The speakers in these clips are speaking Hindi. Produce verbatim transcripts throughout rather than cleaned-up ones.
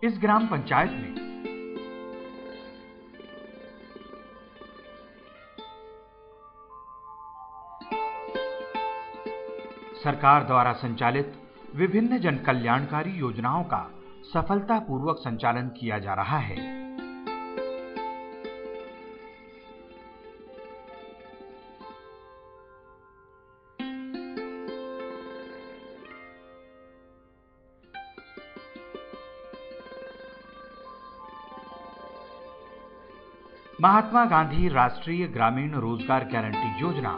इस ग्राम पंचायत में सरकार द्वारा संचालित विभिन्न जन कल्याणकारी योजनाओं का सफलतापूर्वक संचालन किया जा रहा है। महात्मा गांधी राष्ट्रीय ग्रामीण रोजगार गारंटी योजना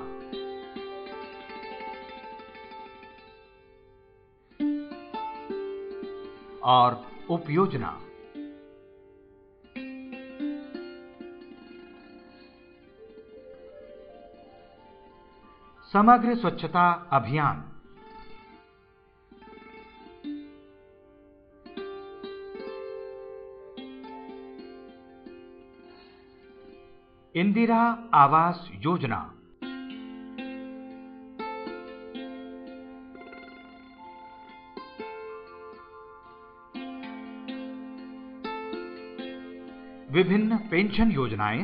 और उपयोजना समग्र स्वच्छता अभियान, इंदिरा आवास योजना, विभिन्न पेंशन योजनाएं,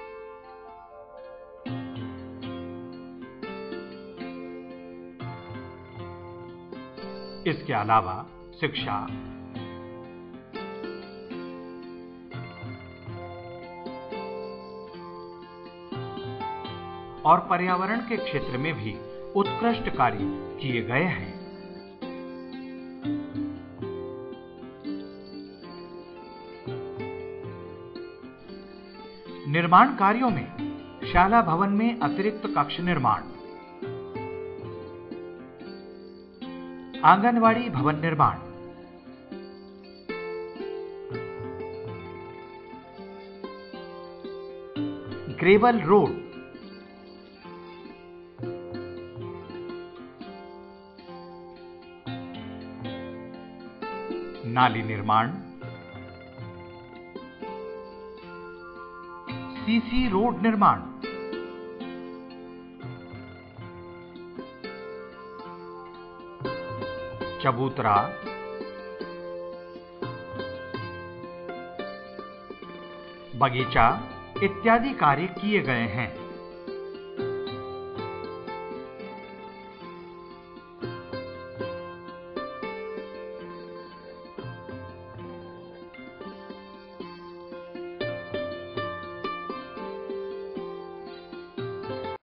इसके अलावा शिक्षा, और पर्यावरण के क्षेत्र में भी उत्कृष्ट कार्य किए गए हैं। निर्माण कार्यों में शाला भवन में अतिरिक्त कक्ष निर्माण, आंगनवाड़ी भवन निर्माण, ग्रेवल रोड, नाली निर्माण, सीसी रोड निर्माण, चबूतरा, बगीचा इत्यादि कार्य किए गए हैं।